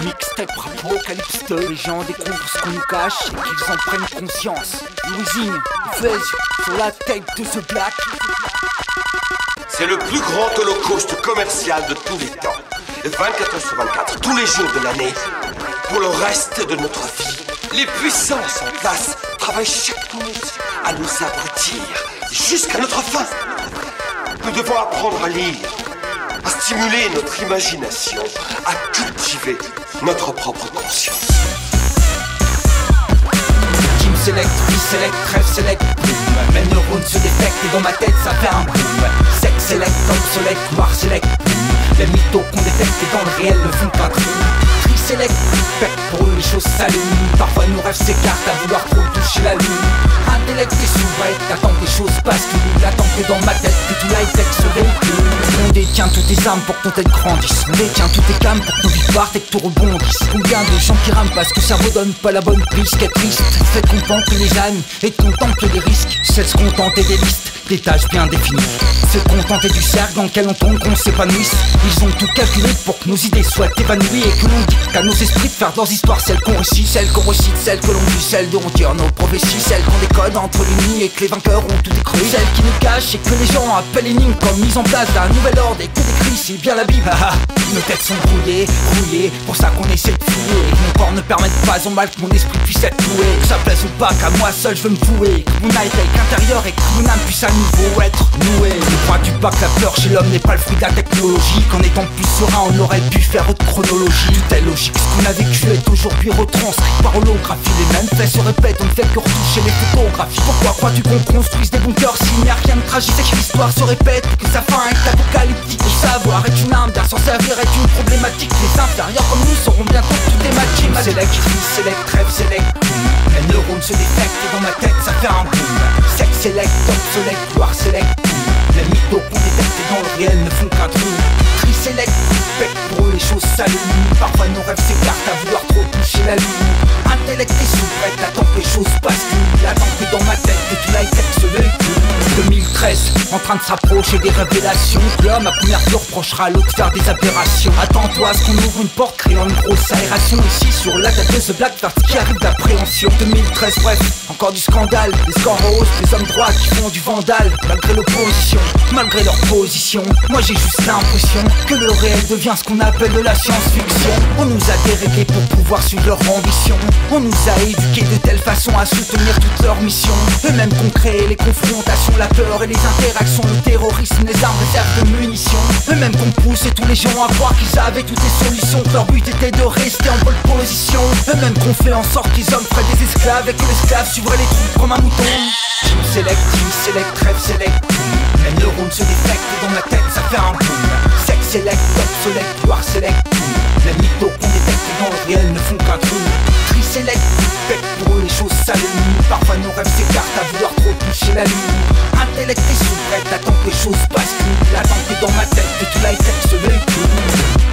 Mixtape apocalypse, les gens découvrent ce qu'on nous cache et qu'ils en prennent conscience. Losing, Fez, sur la tête de ce Black. C'est le plus grand holocauste commercial de tous les temps. 24 heures sur 24, tous les jours de l'année, pour le reste de notre vie. Les puissances en place travaillent chaque minute à nous abrutir jusqu'à notre fin. Nous devons apprendre à lire, à stimuler notre imagination, à cultiver notre propre conscience. Team select, select, trêve select, boom. Mes neurones se détectent et dans ma tête ça fait un boom. Sex select, obsolète, noir select, boom. Les mythos qu'on détecte et dans le réel ne font pas trou. Tri select, pec pour eux les choses s'allument. Parfois nos rêves s'écartent à vouloir trop toucher la lune. Intellect et souvrette, t'attends que les choses basculent. L'attends que dans ma tête que tout l'high-tech se véhicule. On détient toutes tes armes pour que ton tête grandisse. On détient toutes tes gammes pour que nos vies partent et que tout rebondisse. Combien de gens qui rament parce que le cerveau donne pas la bonne piste. Qu'être triste, fait de contempler les ânes et de contempler les risques. C'est se contenter des listes, des tâches bien définies. Se contenter du cercle dans lequel on tombe, qu'on s'épanouisse. Ils ont tout calculé pour que nos idées soient évanouies. Et que l'on dit qu'à nos esprits de faire leurs histoires, celles qu'on réussit, celles qu'on récite, celles que l'on vit, celles dont on tire nos prophéties, celles qu'on décode entre les nids et que les vainqueurs ont tout écrit. Celles qui nous cachent et que les gens appellent énigmes comme mise en place d'un nouvel ordre et que des cris, c'est bien la Bible. Nos têtes sont brouillées, rouillées, pour ça qu'on essaie de fouiller. Et que mon corps ne permette pas en mal que mon esprit puisse être loué. Que ça plaise ou pas, qu'à moi seul je veux me vouer. Que mon high-tech intérieur et que mon âme puisse à nouveau être nouée. Ne crois-tu pas que la peur chez l'homme n'est pas le fruit de la technologie? Qu'en étant plus serein on aurait pu faire autre chronologie. Tout est logique, ce qu'on a vécu est aujourd'hui retranscrit par holographie. Les mêmes faits se répètent, on ne fait que retoucher les photographies. Pourquoi crois-tu qu'on construise des bunkers s'il n'y a rien de tragique? C'est que l'histoire se répète, que sa fin est apocalyptique. Le savoir est une arme, d'un s'en servir est une problématique. Les inférieurs comme nous seront bientôt tout dématchés. Select, select, trêve select, boom. Les neurones se détectent et dans ma tête ça fait un boom. Sex select, obsolète, noir select, boom. Les mythos qu'on détecte et dans le réel ne font qu'un trou. Tri select, pec pour eux les choses s'allument. Parfois nos rêves s'écartent à vouloir trop toucher la lune. Intellect et souvrette, attends que les choses basculent. Attends que dans ma tête que tout l'high-tech se véhicule. 2013, en train de s'approcher des révélations. L'homme à première vue reprochera à l'autre de faire des aberrations. Attends-toi à ce qu'on ouvre une porte créant une grosse aération. Ici sur la tête de ce Black, faire ce qui arrive d'appréhension. 2013, bref, encore du scandale. Des scores hausses, des hommes droits qui font du vandale. Malgré l'opposition, malgré leur position, moi j'ai juste l'impression que le réel devient ce qu'on appelle de la science-fiction. On nous a déréglés pour pouvoir suivre leur ambition. On nous a éduqués de telle façon à soutenir toute leur mission. Eux-mêmes qu'on crée les confrontations, la peur et les interactions, le terrorisme, les armes, réserves de munitions. Eux-mêmes qu'on poussait tous les gens à croire qu'ils avaient toutes les solutions, que leur but était de rester en bonne position. Eux-mêmes qu'on fait en sorte qu'ils hommes feraient des esclaves et que l'esclave suivrait les troupes comme un mouton. Team select, trêve select, boom. Les neurones se détectent et dans ma tête ça fait un boom. Sex select, obsolète, noir select, boom. Les mythos qu'on détecte et dans le réel ne font qu'un trou. Tri select, pec pour eux les choses s'allument. Parfois nos rêves s'écartent à vouloir trop toucher la lune. Intellect et souvrette, attends que les choses basculent. Attends que dans ma tête que tout l'high-tech se véhicule.